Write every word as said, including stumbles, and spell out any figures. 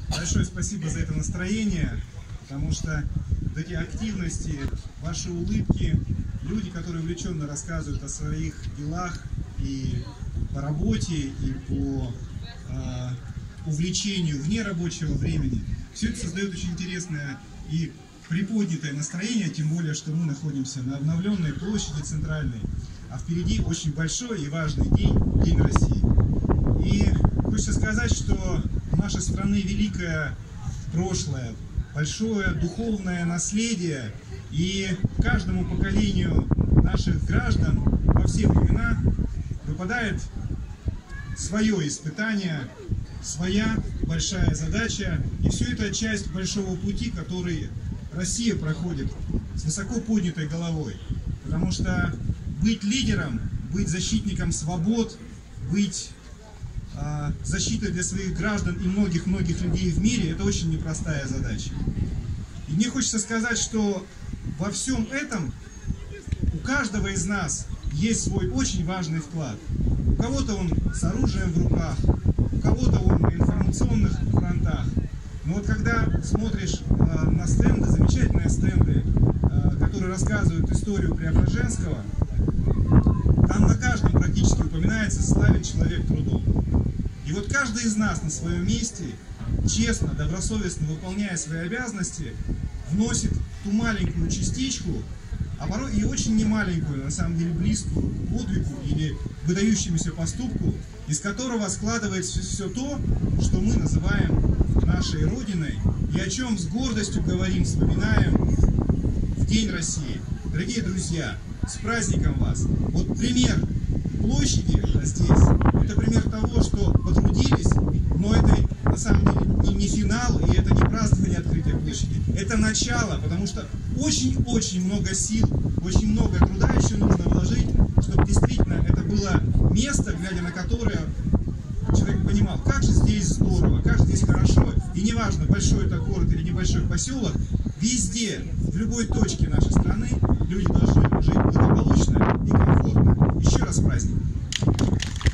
Большое спасибо за это настроение, потому что вот эти активности, ваши улыбки, люди, которые увлеченно рассказывают о своих делах и по работе, и по э, увлечению вне рабочего времени, все это создает очень интересное и приподнятое настроение, тем более, что мы находимся на обновленной площади центральной, а впереди очень большой и важный день, День России. И хочется сказать, что у нашей страны великое прошлое, большое духовное наследие, и каждому поколению наших граждан во все времена выпадает свое испытание, своя большая задача, и все это часть большого пути, который Россия проходит с высоко поднятой головой. Потому что быть лидером, быть защитником свобод, быть э, защитой для своих граждан и многих-многих людей в мире — это очень непростая задача. И мне хочется сказать, что во всем этом у каждого из нас есть свой очень важный вклад. У кого-то он с оружием в руках, у кого-то он на информационных фронтах. Но вот когда смотришь э, на стенды, замечательные стенды, э, которые рассказывают историю Преображенского, там на каждом практически упоминается «славен человек трудом». И вот каждый из нас на своем месте, честно, добросовестно выполняя свои обязанности, вносит ту маленькую частичку, а порой и очень немаленькую, на самом деле близкую к подвигу или выдающемуся поступку, из которого складывается все то, что мы называем нашей Родиной, и о чем с гордостью говорим, вспоминаем в День России. Дорогие друзья, с праздником вас! Вот пример площади здесь, это пример того, что потрудились, но это на самом деле не, не финал, и это не празднование открытия площади. Это начало, потому что очень-очень много сил, очень много труда еще нужно вложить, чтобы действительно это было место, глядя на которое человек понимал, как же здесь здорово, как же здесь хорошо. И неважно, большой это город или небольшой поселок, везде, в любой точке нашей страны люди должны жить благополучно и комфортно. Еще раз праздник!